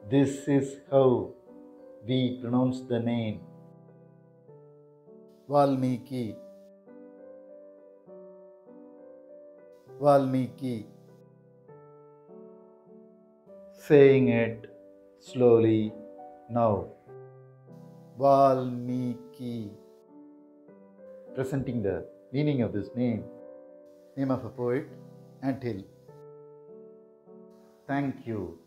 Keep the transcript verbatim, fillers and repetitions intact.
This is how we pronounce the name Valmiki. Valmiki. Saying it slowly now. Valmiki. Presenting the meaning of this name. Name of a poet. Until. Thank you.